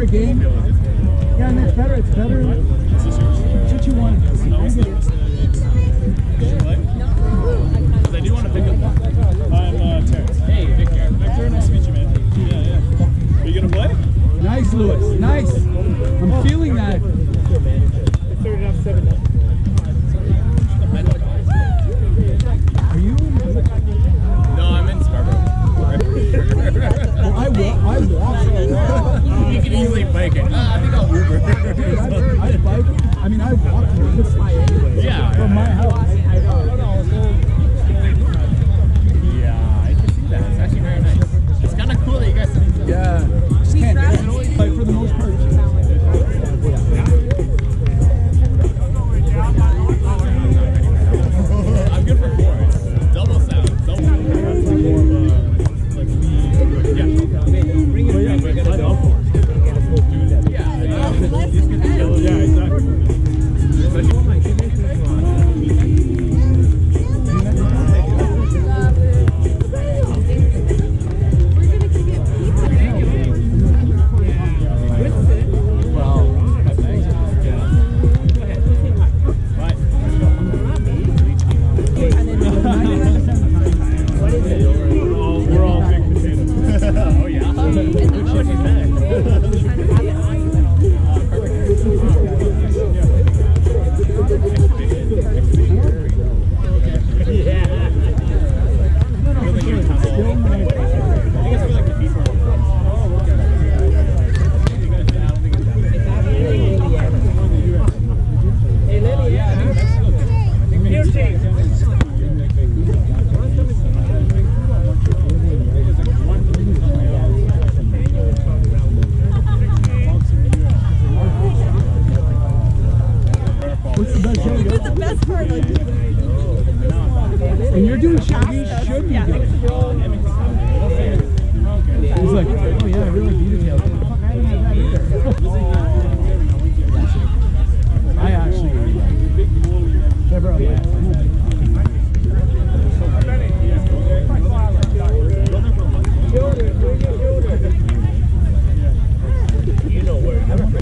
game. Yeah, and it's better. It's better. It's what you want to see. I get it. Because I do want to pick up. I'm Terrence. Hey, Victor. Victor, nice to meet you, man. Yeah. Are you going to play? Nice, Lewis. Nice. I'm feeling that. Are you? No, I'm in Scarborough. Well, I walk. You can easily bike it. I think I'll Uber. I bike. I mean, I walk from my house. Yeah, I can see that. It's actually very nice. It's kind of cool that you guys. Yeah. Just can't do it. Like for the most part. I'm good for 4. It's double sound. Double. Yeah, exactly. And you're doing shit we should be doing. He's like, oh yeah, I really beat it. Fuck, I haven't had that either. I actually never on that. You know where.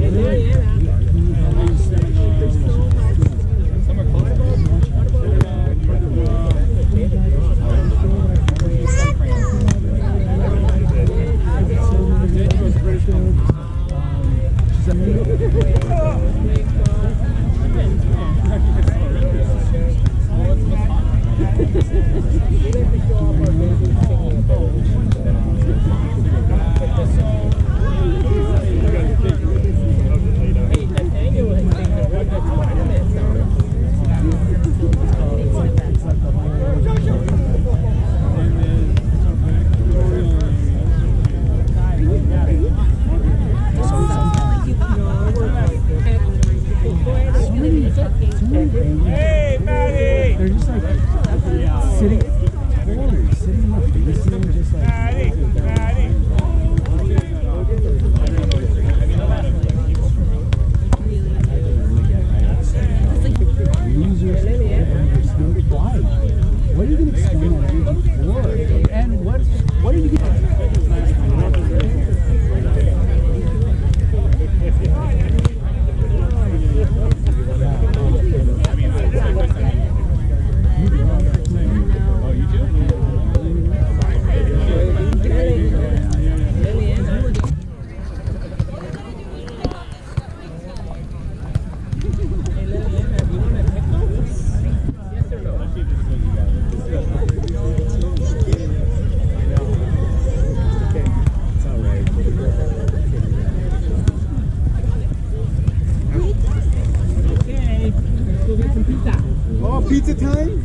Hey, Maddie! They're just like sitting in the face and just like Maddie! losers. Why? What are you going to explain that energy for? And what are you going to pizza time?